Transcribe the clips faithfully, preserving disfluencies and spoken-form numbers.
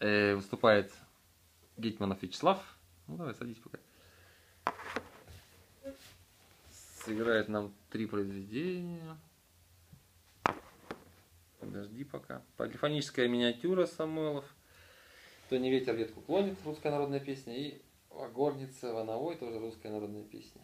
э, выступает Гетманов Вячеслав. Ну давай, садись пока. Сыграет нам три произведения. Подожди пока. Полифоническая миниатюра Самойлов. То не ветер ветку клонит, русская народная песня. И Горница Вановой, тоже русская народная песня.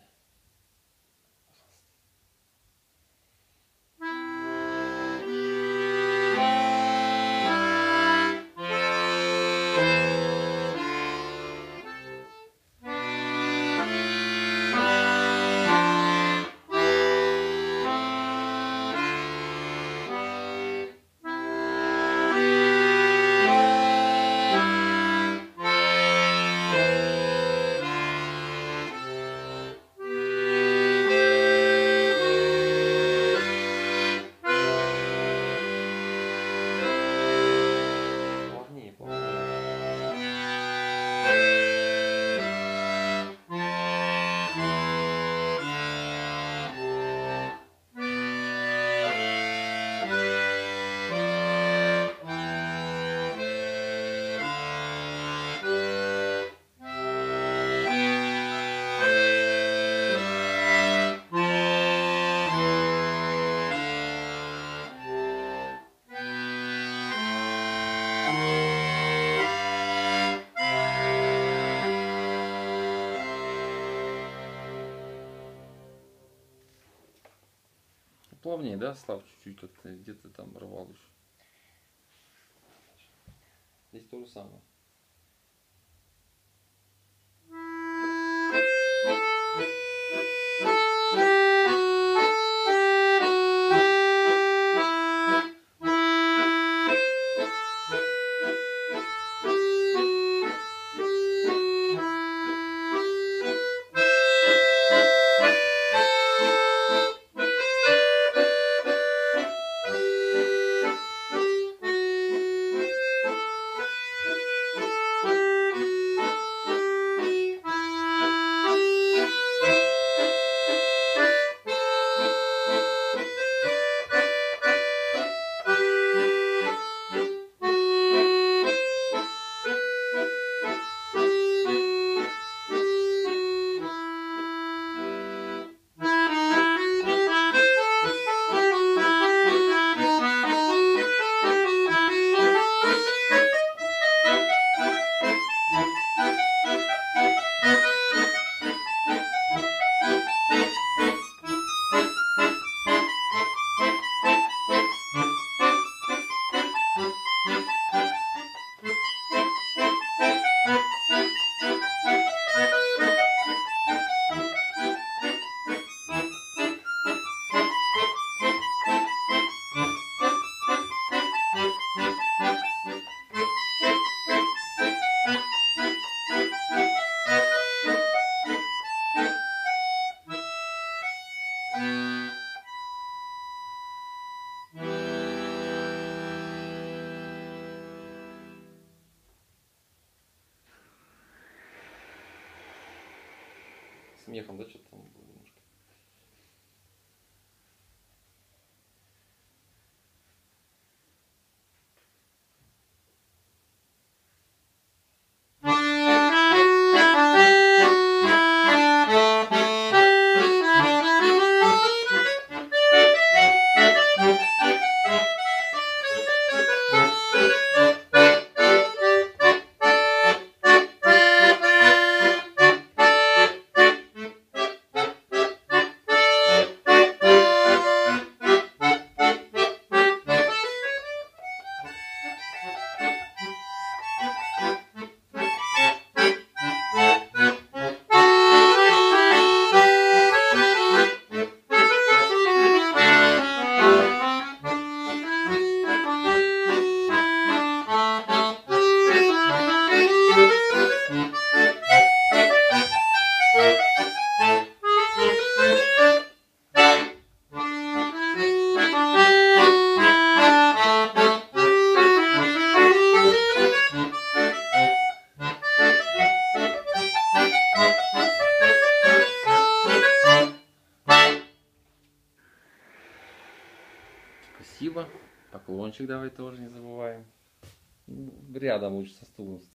Плавнее, да, Слав, чуть-чуть как-то где-то там рвал еще. Здесь то же самое. Смехом, да, что-то там было немножко. Спасибо. Поклончик давай тоже не забываем. Рядом лучше со стулом.